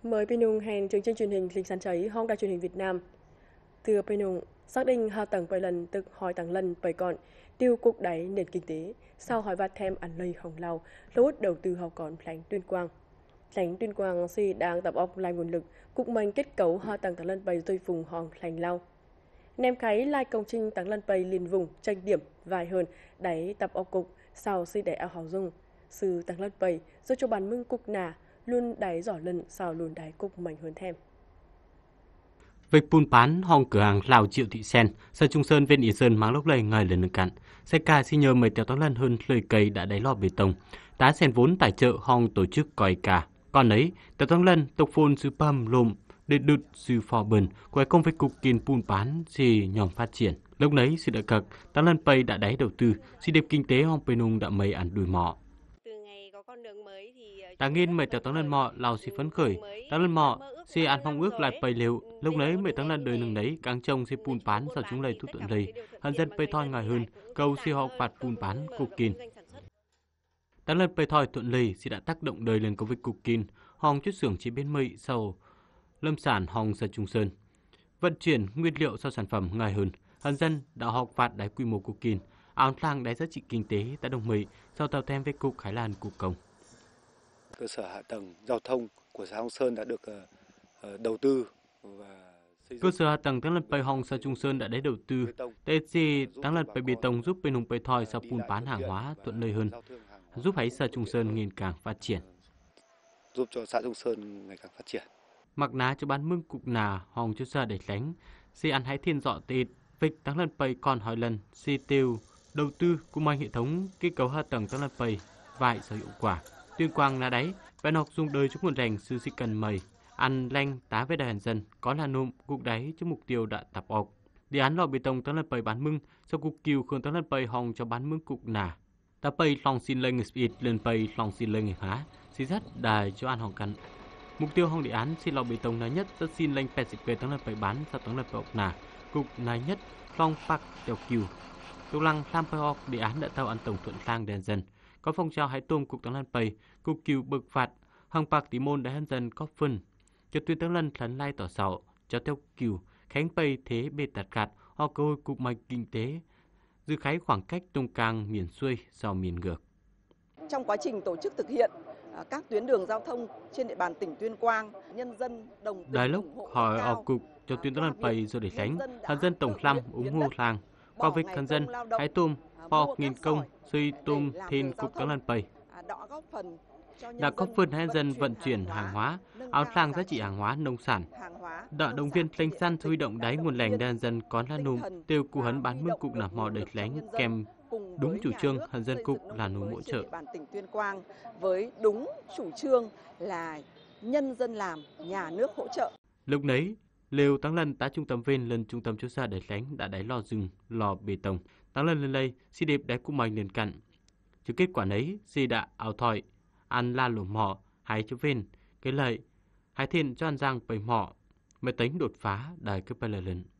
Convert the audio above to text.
Mời Pinung hẹn chương trình truyền hình lịch sản cháy Hong Đài truyền hình Việt Nam. Từ Pinung xác định hạ tầng bảy lần tức hỏi tầng lần bảy còn tiêu cục đáy nền kinh tế sau hỏi vạt thêm ăn lây hồng lào thu hút đầu tư hậu còn lãnh tuyên quang si đang tập ọc lại nguồn lực cục mình kết cấu hạ tầng tầng lần bảy tôi vùng hòn lãnh lao nem khái lai công trình tầng lần bảy liền vùng tranh điểm vài hơn đáy tập ọc cục sau si để ao hào dung sự tầng lần bảy do cho bàn mưng cục nà luôn đáy giỏ lần sao luôn đáy cục mạnh hơn thêm. Vịch pun bán hong cửa hàng Lào Triệu Thị Sen, Sở Trung Sơn Viên Ý Sơn mang lúc lầy ngày lần cạn. Xe ca xin nhờ mời téo tóc lần hơn lời cây đã đáy lò bê tông. Tá sen vốn tài trợ hong tổ chức còi cả. Còn ấy, téo tóc lần tộc phôn sư pam lùm để đụt sư phò bần quay công việc cục kiên pun bán gì nhòng phát triển. Lúc nấy sự đợi cật, tóc lần pay đã đáy đầu tư, sự đẹp kinh tế hong penung đã mây ăn đùi mọ. Ta nghiên mời téo tóc lần mọ Lào si phấn khởi, tóc lần mọ si ăn phong ước lại pay liệu. Lúc nấy mười tháng lần đời nâng đấy càng trông si pun bán sau chúng lầy thuốc tuận lầy hân dân pay thoi ngài hơn câu si họ phạt pun bán cục kiên. Tháng lần pay thoi tuận lầy si đã tác động đời lên công việc cục kiên hong chút xưởng chế biến mây sau lâm sản hong Sở Trung Sơn vận chuyển nguyên liệu sau sản phẩm ngài hơn hân dân đã học phạt đáy quy mô cục kiên áo lang đáy giá trị kinh tế tại đồng mây sau tàu thêm với cục Hải Lan cục công. Cơ sở hạ tầng giao thông của xã Hong Sơn đã được đầu tư và cơ sở hạ tầng Tăng Lần Pay Hong Sở Trung Sơn đã đáy đầu tư. TSC Tăng Lần Pay bê tông giúp bên hùng pay thoi sau pun bán hàng hóa thuận lợi hơn, giúp hãy Sở Trung Sơn ngày càng phát triển. Giúp cho xã Trung Sơn ngày càng phát triển. Mặc ná cho bán mưng cục nà hong cho ra để lánh. Si ăn hãy thiên dọ tịt. Vịch Tăng Lần Pay còn hỏi lần si tiêu đầu tư của mang hệ thống kết cấu hạ tầng Tăng Lần Pay vài sở hiệu quả. Tuyên quang là đáy, bạn học dùng đời cho nguồn rành sư sĩ cần mầy, ăn lanh tá với đại dân, có là nôm cục đáy cho mục tiêu đã tập ọc. Đề án lò bê tông Tăng Lần Pay bán mưng, sau cục kiều khương Tăng Lần Pay hòng cho bán mưng cục nà. Ta pay lòng xin lên ít lên pay lòng xin lên há, xí rất đài cho ăn hòng cắn. Mục tiêu hòng đề án xin lò bê tông nói nhất rất xin lên 80 Tăng Lần Pay bán sau Tăng Lần Pay ọc nà, cục này nhất long phạc đèo kiều. Tục lăng tham pay ọc đề án đã tao ăn tổng thuận sang đèn dân. Có phong trào hãy tôm cục Tăng Lần Pay, cục kiều bực phạt, hằng bạc tí môn đã hân dân có phân. Cho tuyên Tăng Lần lấn lai tỏ sạo, cho theo kiều, khánh pay thế bê tạt gạt, họ cơ hội cục mạch kinh tế, dư khái khoảng cách tung càng miền xuôi sau miền ngược. Trong quá trình tổ chức thực hiện các tuyến đường giao thông trên địa bàn tỉnh Tuyên Quang, nhân dân đồng tình Đài lúc hỏi ở cục cho tuyên Tăng Lần Pay rồi để tránh, hân dân tổng lâm ủng hộ làng, qua việc hân dân hãy tôm, họ nghìn công, suy tôm thiên cục Tăng Lần Pay. Đã có phần hân dân vận chuyển hàng hóa, áo làng giá trị hàng hóa nông sản. Đã động viên lãnh dân huy động đáy nguồn lành đàn dân có là nôm, tiêu cụ hấn bán mương cục là mò đẩy lánh kèm đúng chủ trương hân dân cục là nôm hỗ trợ. Tỉnh Tuyên Quang với đúng chủ trương là nhân dân làm, nhà nước hỗ trợ. Lúc nấy, Liêu Tăng Lần tá trung tâm viên lần trung tâm chỗ xa đẩy lánh đã đáy lò rừng, lò bê tông. Tăng Lần lên đây, si đẹp đáy của mình liền cặn. Chứ kết quả nấy, si đã ảo thỏi, ăn la lùm mỏ, hay cho viên, cái lợi, hay thiên cho ăn răng bầy mỏ, mới tính đột phá đài cấp lần.